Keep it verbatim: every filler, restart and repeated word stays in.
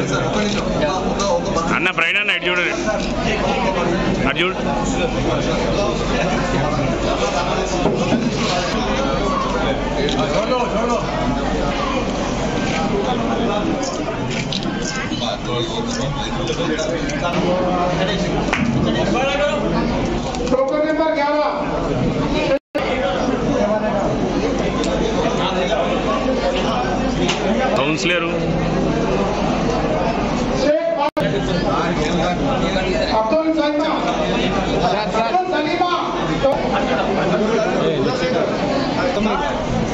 అన్న ఫ్రైడ్ అన్న అటు చూడు అటు చూడు टोकन नंबर ग्यारह కౌన్సిలర్ अब्दुल सलीमा अब्दुल सलीमा